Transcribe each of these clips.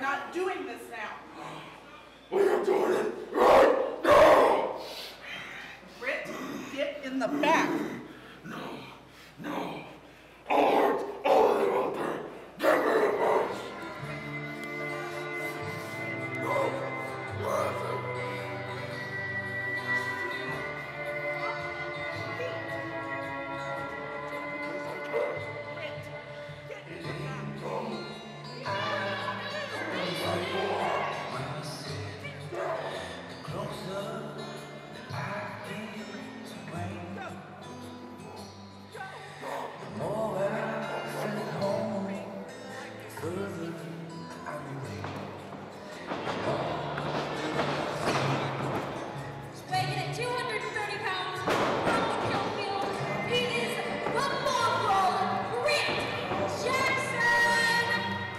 not doing this now. We are doing it right now! Britt, get in the back. No. All of them out there, get rid of us! No, Weighing at 230 pounds from the kill field, he is the Mongrel, Britt Jackson!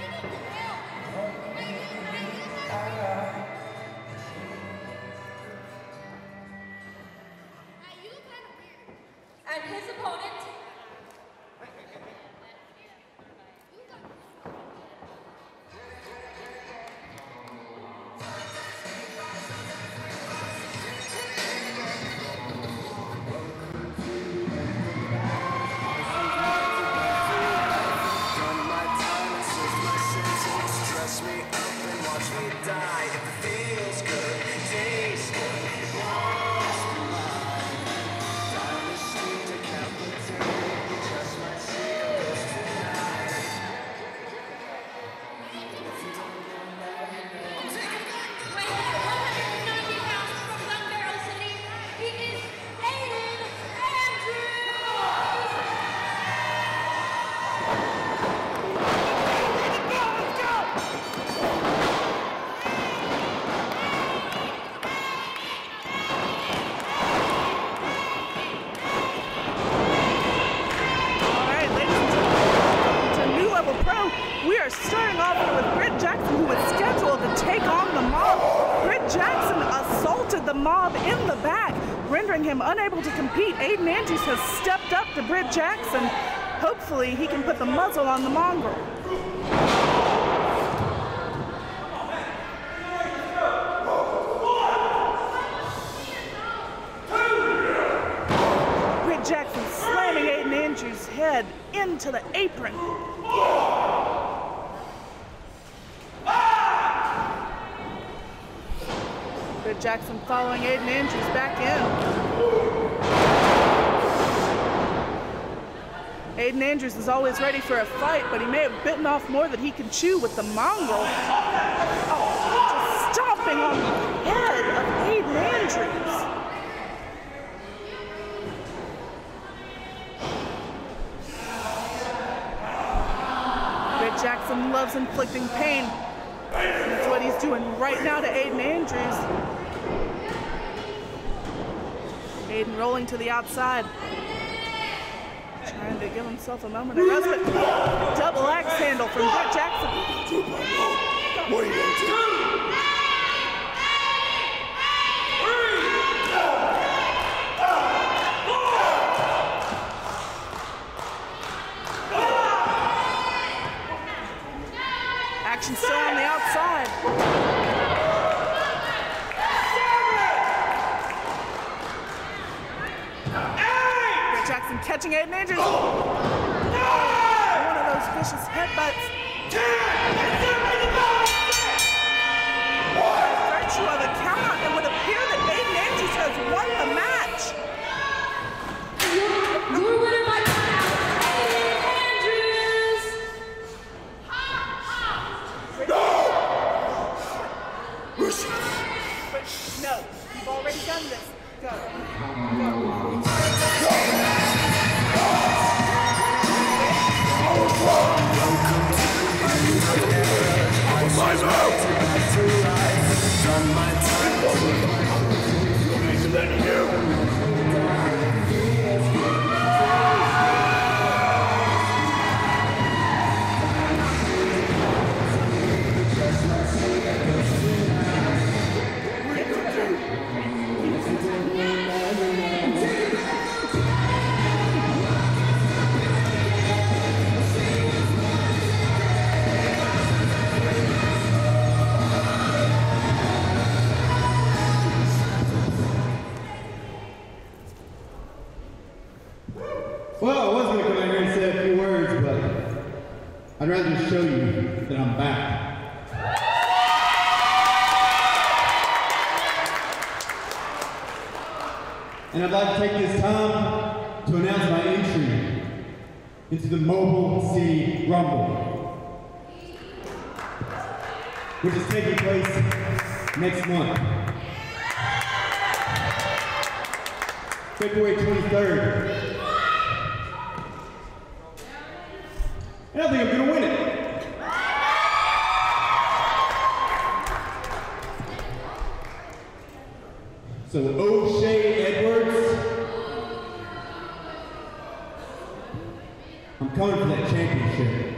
And his opponent, we are starting off here with Britt Jackson, who was scheduled to take on the mob. Britt Jackson assaulted the mob in the back, rendering him unable to compete. Ayden Andrews has stepped up to Britt Jackson. Hopefully he can put the muzzle on the Mongrel. Britt Jackson slamming Ayden Andrews' head into the apron. Britt Jackson following Ayden Andrews back in. Ayden Andrews is always ready for a fight, but he may have bitten off more than he can chew with the Mongrel. Oh, just stomping on the head of Ayden Andrews. Britt Jackson loves inflicting pain. That's what he's doing right now to Ayden Andrews. Ayden rolling to the outside. Trying to give himself a moment of respite. Double axe handle from Britt Jackson. What are you going to do? Action still on the outside. Britt Jackson catching Ayden Andrews. One of those vicious headbutts. By virtue of a count, it would appear that Ayden Andrews has won the match. Your winner by count, Ayden Andrews! No, you've already done this. Go. that I'm back. And I'd like to take this time to announce my entry into the Mobile City Rumble, which is taking place next month, February 23rd. And I think I'm gonna win it. So O'Shea Edwards, I'm coming for that championship.